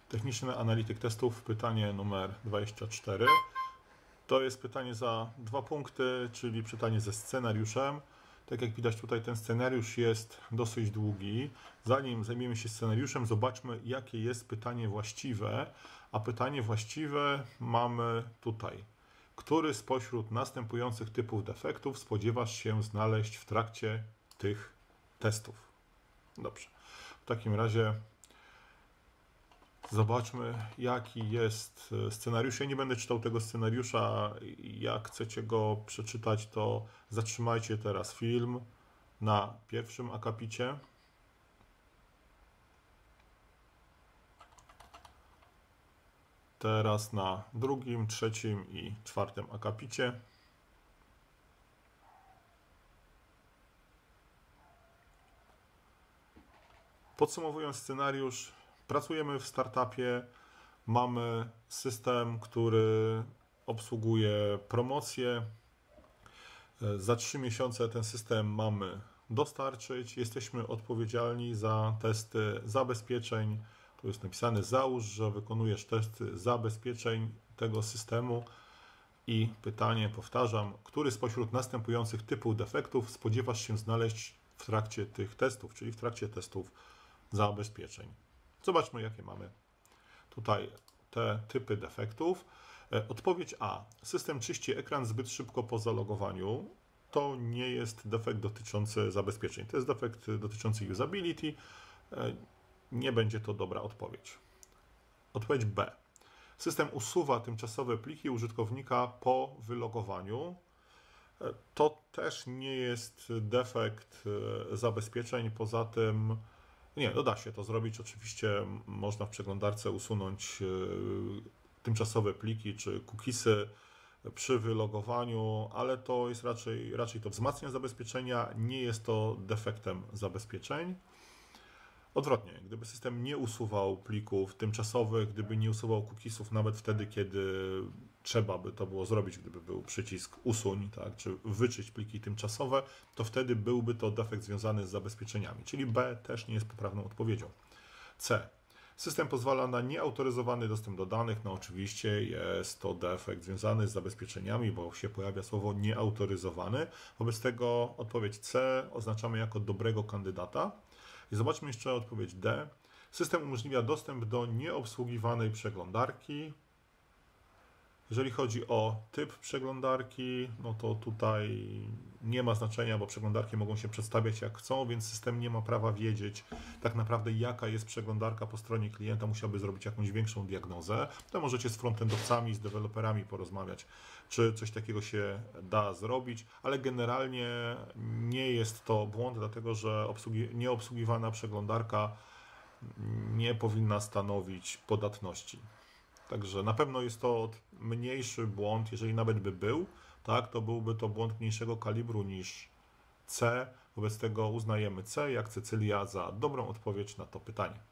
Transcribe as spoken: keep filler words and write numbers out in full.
Techniczny analityk testów, pytanie numer dwadzieścia cztery. To jest pytanie za dwa punkty, czyli pytanie ze scenariuszem. Tak jak widać tutaj, ten scenariusz jest dosyć długi. Zanim zajmiemy się scenariuszem, zobaczmy, jakie jest pytanie właściwe. A pytanie właściwe mamy tutaj. Który spośród następujących typów defektów spodziewasz się znaleźć w trakcie tych testów? Dobrze. W takim razie zobaczmy, jaki jest scenariusz. Ja nie będę czytał tego scenariusza. Jak chcecie go przeczytać, to zatrzymajcie teraz film na pierwszym akapicie. Teraz na drugim, trzecim i czwartym akapicie. Podsumowując scenariusz, pracujemy w startupie, mamy system, który obsługuje promocje. Za trzy miesiące ten system mamy dostarczyć. Jesteśmy odpowiedzialni za testy zabezpieczeń. Tu jest napisane: załóż, że wykonujesz testy zabezpieczeń tego systemu. I pytanie, powtarzam, który spośród następujących typów defektów spodziewasz się znaleźć w trakcie tych testów, czyli w trakcie testów zabezpieczeń. Zobaczmy, jakie mamy tutaj te typy defektów. Odpowiedź A. System czyści ekran zbyt szybko po zalogowaniu. To nie jest defekt dotyczący zabezpieczeń. To jest defekt dotyczący usability. Nie będzie to dobra odpowiedź. Odpowiedź B. System usuwa tymczasowe pliki użytkownika po wylogowaniu. To też nie jest defekt zabezpieczeń. Poza tym nie, no da się to zrobić. Oczywiście można w przeglądarce usunąć tymczasowe pliki czy cookiesy przy wylogowaniu, ale to jest raczej, raczej to wzmacnia zabezpieczenia, nie jest to defektem zabezpieczeń. Odwrotnie, gdyby system nie usuwał plików tymczasowych, gdyby nie usuwał cookiesów nawet wtedy, kiedy trzeba by to było zrobić, gdyby był przycisk usuń, tak, czy wyczyść pliki tymczasowe, to wtedy byłby to defekt związany z zabezpieczeniami, czyli B też nie jest poprawną odpowiedzią. C. System pozwala na nieautoryzowany dostęp do danych. No oczywiście jest to defekt związany z zabezpieczeniami, bo się pojawia słowo nieautoryzowany. Wobec tego odpowiedź C oznaczamy jako dobrego kandydata. I zobaczmy jeszcze odpowiedź D. System umożliwia dostęp do nieobsługiwanej przeglądarki. Jeżeli chodzi o typ przeglądarki, no to tutaj nie ma znaczenia, bo przeglądarki mogą się przedstawiać jak chcą, więc system nie ma prawa wiedzieć tak naprawdę, jaka jest przeglądarka po stronie klienta. Musiałby zrobić jakąś większą diagnozę. To możecie z frontendowcami, z deweloperami porozmawiać, czy coś takiego się da zrobić, ale generalnie nie jest to błąd, dlatego że obsługi, nieobsługiwana przeglądarka nie powinna stanowić podatności. Także na pewno jest to mniejszy błąd, jeżeli nawet by był, tak, to byłby to błąd mniejszego kalibru niż C. Wobec tego uznajemy C jak Cecylia za dobrą odpowiedź na to pytanie.